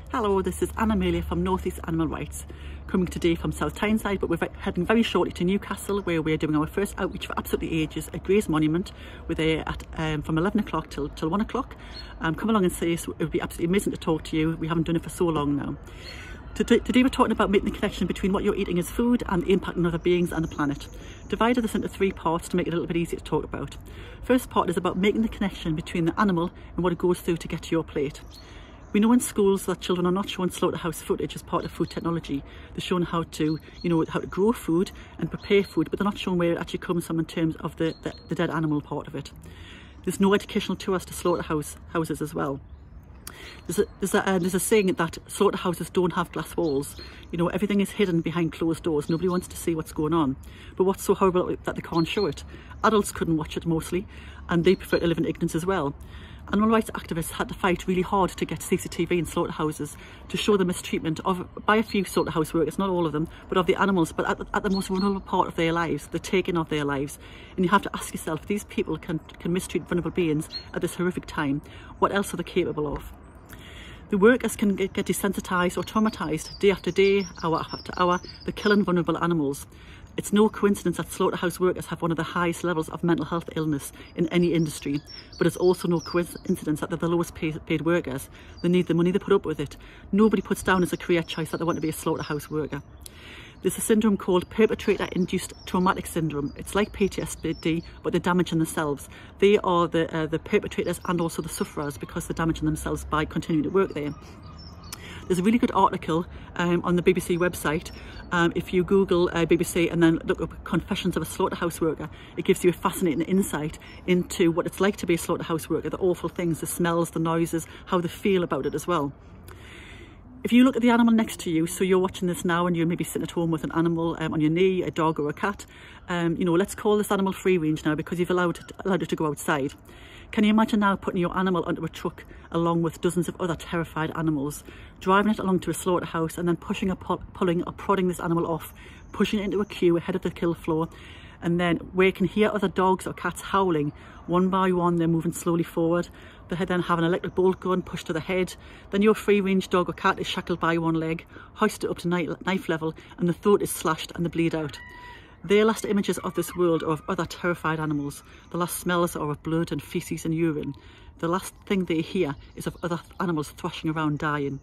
Hello, this is Anna Amelia from North East Animal Rights, coming today from South Tyneside, but we're heading very shortly to Newcastle, where we're doing our first outreach for absolutely ages at Gray's Monument. We're there at from 11 o'clock till 1 o'clock. Come along and see us. It would be absolutely amazing to talk to you. We haven't done it for so long now. Today we're talking about making the connection between what you're eating as food and the impact on other beings and the planet. Divided this into 3 parts to make it a little bit easier to talk about. First part is about making the connection between the animal and what it goes through to get to your plate. We know in schools that children are not shown slaughterhouse footage as part of food technology. They're shown how to, how to grow food and prepare food, but they're not shown where it actually comes from in terms of the dead animal part of it. There's no educational tours to slaughterhouses as well. There's a saying that slaughterhouses don't have glass walls. Everything is hidden behind closed doors. Nobody wants to see what's going on. But what's so horrible that they can't show it? Adults couldn't watch it mostly, and they prefer to live in ignorance as well. Animal rights activists had to fight really hard to get CCTV in slaughterhouses to show the mistreatment by a few slaughterhouse workers, not all of them, but of the animals, but at the most vulnerable part of their lives, the taking of their lives. And you have to ask yourself, if these people can mistreat vulnerable beings at this horrific time, what else are they capable of? The workers can get desensitised or traumatised day after day, hour after hour. They're killing vulnerable animals. It's no coincidence that slaughterhouse workers have one of the highest levels of mental health illness in any industry, but it's also no coincidence that they're the lowest paid workers. They need the money, they put up with it. Nobody puts down as a career choice that they want to be a slaughterhouse worker. There's a syndrome called perpetrator-induced traumatic syndrome. It's like PTSD, but they're damaging themselves. They are the perpetrators and also the sufferers because they're damaging themselves by continuing to work there. There's a really good article on the BBC website. If you Google BBC and then look up Confessions of a Slaughterhouse Worker, it gives you a fascinating insight into what it's like to be a slaughterhouse worker, the awful things, the smells, the noises, how they feel about it as well. If you look at the animal next to you, so you're watching this now and you're maybe sitting at home with an animal on your knee, a dog or a cat, let's call this animal free range now because you've allowed it to go outside. Can you imagine now putting your animal onto a truck along with dozens of other terrified animals, driving it along to a slaughterhouse and then pushing or pulling or prodding this animal off, pushing it into a queue ahead of the kill floor, and then where you can hear other dogs or cats howling, one by one they're moving slowly forward. They then have an electric bolt gun pushed to the head. Then your free-range dog or cat is shackled by one leg, hoisted up to knife level, and the throat is slashed and they bleed out. Their last images of this world are of other terrified animals. The last smells are of blood and feces and urine. The last thing they hear is of other animals thrashing around dying.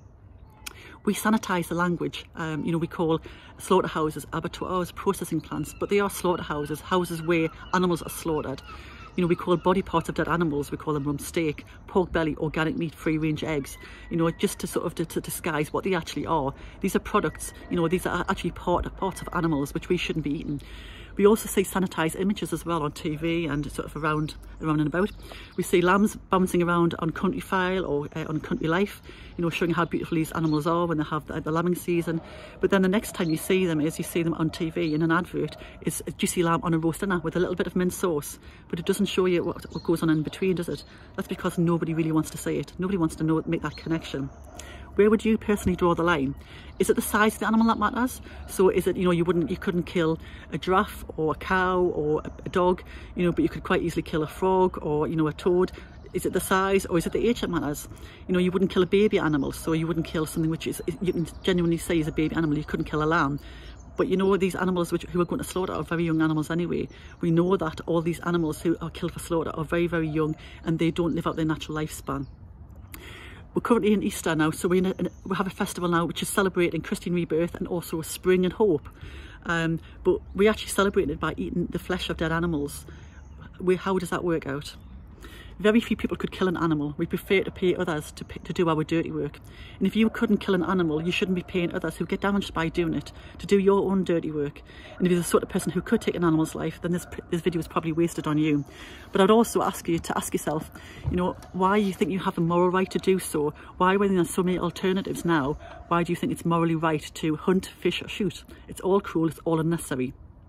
We sanitise the language. We call slaughterhouses abattoirs, processing plants, but they are slaughterhouses, houses where animals are slaughtered. We call body parts of dead animals, we call them rump steak, pork belly, organic meat, free-range eggs, just to sort of to disguise what they actually are. These are products, these are actually parts of animals which we shouldn't be eating. We also see sanitised images as well on TV and sort of around and about. We see lambs bouncing around on Country File or on Country Life, showing how beautiful these animals are when they have the lambing season. But then the next time you see them on TV in an advert is a juicy lamb on a roast dinner with a little bit of mint sauce. But it doesn't show you what goes on in between, does it? That's because nobody really wants to see it. Nobody wants to make that connection. Where would you personally draw the line? Is it the size of the animal that matters? So is it, you couldn't kill a giraffe or a cow or a dog, but you could quite easily kill a frog or, a toad. Is it the size or is it the age that matters? You wouldn't kill a baby animal, so you wouldn't kill something which you can genuinely say is a baby animal. You couldn't kill a lamb. But these animals who are going to slaughter are very young animals anyway. We know that all these animals who are killed for slaughter are very, very young and they don't live out their natural lifespan. We're currently in Easter now, so we have a festival now which is celebrating Christian rebirth and also spring and hope. But we actually celebrate it by eating the flesh of dead animals. How does that work out? Very few people could kill an animal. We prefer to pay others to do our dirty work. And if you couldn't kill an animal, you shouldn't be paying others who get damaged by doing it to do your own dirty work. And if you're the sort of person who could take an animal's life, then this video is probably wasted on you. But I'd also ask you to ask yourself, why you think you have a moral right to do so? Why, when there's so many alternatives now, why do you think it's morally right to hunt, fish or shoot? It's all cruel, it's all unnecessary.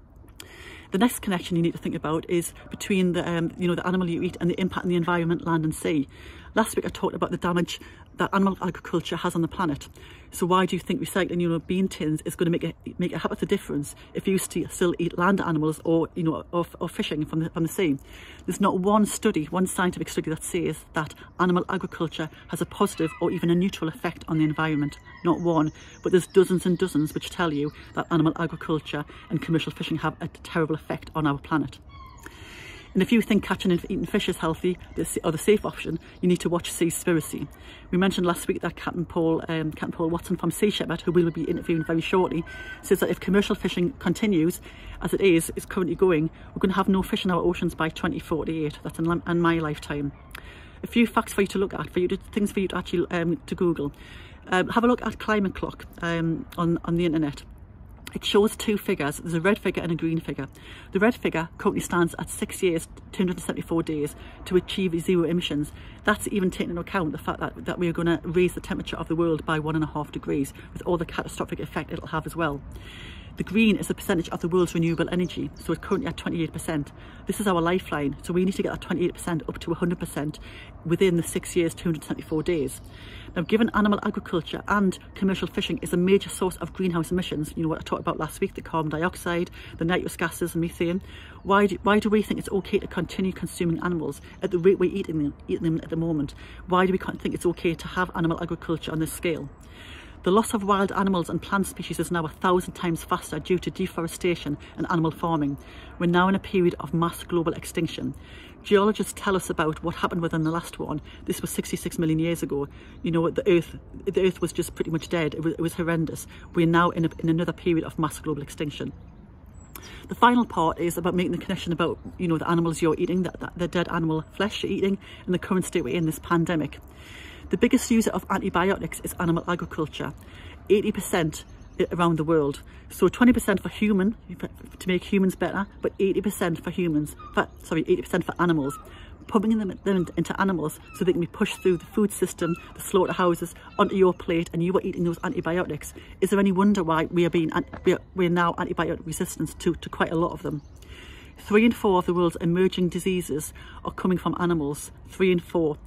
The next connection you need to think about is between the animal you eat and the impact on the environment, land and sea. Last week I talked about the damage that animal agriculture has on the planet. So why do you think recycling, you know, bean tins is going to make a half of difference if you still eat land animals or, you know, or fishing from the sea? There's not one scientific study that says that animal agriculture has a positive or even a neutral effect on the environment. Not one, but there's dozens and dozens which tell you that animal agriculture and commercial fishing have a terrible effect on our planet. And if you think catching and eating fish is healthy or the safe option, you need to watch Seaspiracy. We mentioned last week that Captain Paul Watson from Sea Shepherd, who we will be interviewing very shortly, says that if commercial fishing continues as it is currently going, we're going to have no fish in our oceans by 2048. That's in my lifetime. A few facts for you to look at, things for you to actually to Google. Have a look at Climate Clock on the internet. It shows two figures. There's a red figure and a green figure. The red figure currently stands at 6 years, 274 days to achieve zero emissions. That's even taking into account the fact that we are going to raise the temperature of the world by 1.5 degrees with all the catastrophic effect it'll have as well. The green is the percentage of the world's renewable energy, so it's currently at 28%. This is our lifeline, so we need to get that 28% up to 100% within the 6 years, 274 days. Now, given animal agriculture and commercial fishing is a major source of greenhouse emissions, you know what I talked about last week, the carbon dioxide, the nitrous gases and methane, why do we think it's okay to continue consuming animals at the rate we're eating them at the moment? Why do we think it's okay to have animal agriculture on this scale? The loss of wild animals and plant species is now 1,000 times faster due to deforestation and animal farming. We're now in a period of mass global extinction. Geologists tell us about what happened within the last one. This was 66 million years ago. You know, the Earth was just pretty much dead. It was horrendous. We're now in another period of mass global extinction. The final part is about making the connection about, you know, the animals you're eating, the dead animal flesh you're eating, and the current state we're in, this pandemic. The biggest user of antibiotics is animal agriculture, 80% around the world. So 20% for human, to make humans better, but 80% for 80% for animals. Pumping them into animals so they can be pushed through the food system, the slaughterhouses, onto your plate, and you are eating those antibiotics. Is there any wonder why we're now antibiotic resistant to quite a lot of them? 3 in 4 of the world's emerging diseases are coming from animals. 3 in 4,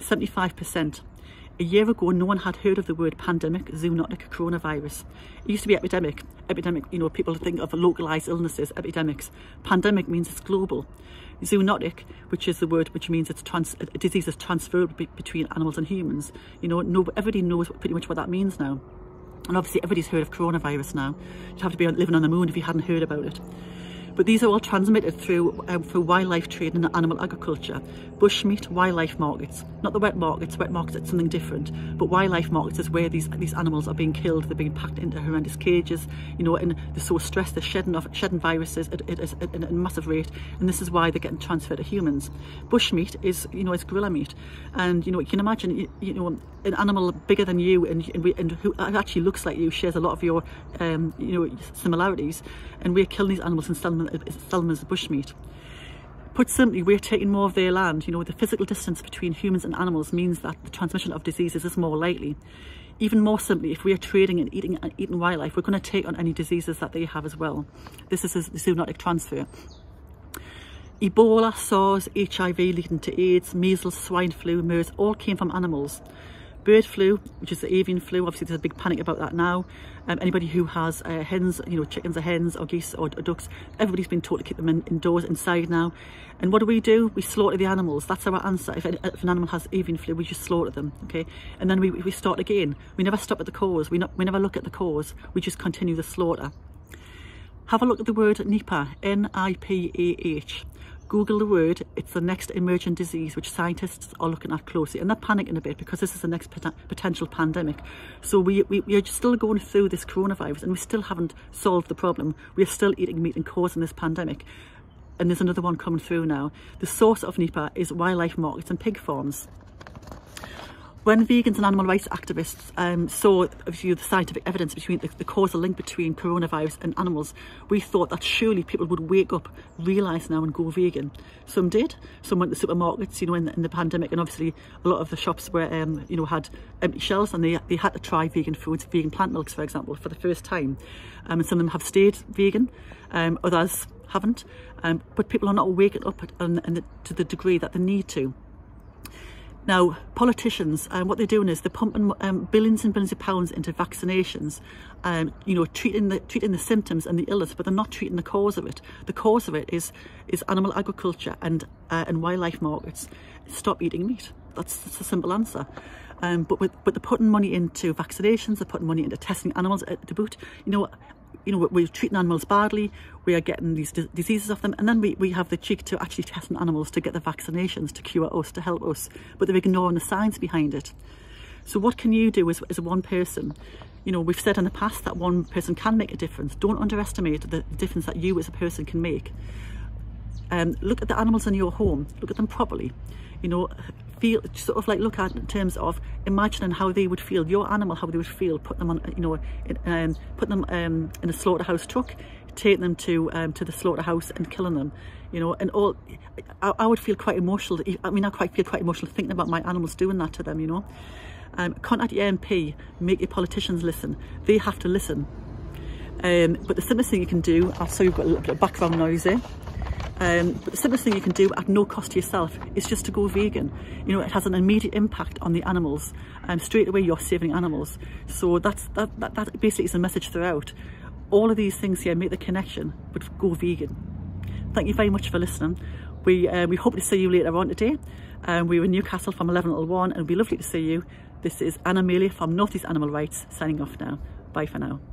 75%. A year ago, no one had heard of the word pandemic, zoonotic coronavirus. It used to be epidemic. Epidemic, you know, people think of localized illnesses, epidemics. Pandemic means it's global. Zoonotic, which is the word which means it's a disease is transferred between animals and humans. You know, everybody knows pretty much what that means now. And obviously everybody's heard of coronavirus now. You'd have to be living on the moon if you hadn't heard about it. But these are all transmitted through wildlife trade and animal agriculture. Bushmeat, wildlife markets, not the wet markets. Wet markets, it's something different. But wildlife markets is where these animals are being killed. They're being packed into horrendous cages, you know, and they're so stressed. They're shedding viruses at a massive rate, and this is why they're getting transferred to humans. Bushmeat is, you know, it's gorilla meat, and you know, you can imagine, you know, an animal bigger than you and who actually looks like you shares a lot of your, you know, similarities, and we're killing these animals and selling them as bushmeat. Put simply, we're taking more of their land. You know, the physical distance between humans and animals means that the transmission of diseases is more likely. Even more simply, if we are trading and eating wildlife, we're going to take on any diseases that they have as well. This is a zoonotic transfer. Ebola, SARS, HIV leading to AIDS, measles, swine flu, MERS all came from animals. Bird flu, which is the avian flu, obviously there's a big panic about that now. Anybody who has hens, you know, chickens or hens or geese or ducks, everybody's been told to keep them indoors, inside now. And what do? We slaughter the animals. That's our answer. If an animal has avian flu, we just slaughter them, okay? And then we start again. We never stop at the cause. We never look at the cause. We just continue the slaughter. Have a look at the word Nipah, N-I-P-A-H. Google the word. It's the next emerging disease which scientists are looking at closely, and they're panicking a bit because this is the next potential pandemic. So we are still going through this coronavirus and we still haven't solved the problem. We are still eating meat and causing this pandemic, and there's another one coming through now. The source of Nipah is wildlife markets and pig farms. When vegans and animal rights activists saw the scientific evidence between the causal link between coronavirus and animals, we thought that surely people would wake up, realise now and go vegan. Some did. Some went to supermarkets, you know, in the pandemic, and obviously a lot of the shops were, you know, had empty shelves, and they had to try vegan foods, vegan plant milks, for example, for the first time. And some of them have stayed vegan, others haven't. But people are not waking up to the degree that they need to. Now, politicians, what they're doing is they're pumping billions and billions of pounds into vaccinations, you know, treating the symptoms and the illness, but they're not treating the cause of it. The cause of it is animal agriculture and wildlife markets. Stop eating meat. That's the simple answer. But they're putting money into vaccinations. They're putting money into testing animals to boot. You know, we're treating animals badly, we are getting these diseases off them, and then we have the cheek to actually testing animals to get the vaccinations to cure us, to help us, but they're ignoring the science behind it. So what can you do as one person? You know, we've said in the past that one person can make a difference. Don't underestimate the difference that you as a person can make. Look at the animals in your home, look at them properly. You know, feel, sort of like look at it in terms of imagining how they would feel, your animal, how they would feel, put them on, you know, put them in a slaughterhouse truck, taking them to the slaughterhouse and killing them, you know, and all. I would feel quite emotional. I mean, feel quite emotional thinking about my animals doing that to them, you know. Contact your MP, make your politicians listen. They have to listen. But the simplest thing you can do, so you've got a little bit of background noise there. But the simplest thing you can do at no cost to yourself is just to go vegan. You know, it has an immediate impact on the animals, and straight away you're saving animals. So that basically is the message throughout. All of these things here make the connection, but go vegan. Thank you very much for listening. We hope to see you later on today. We're in Newcastle from 11 till 1, and it'd be lovely to see you. This is Anna Mealy from North East Animal Rights signing off now. Bye for now.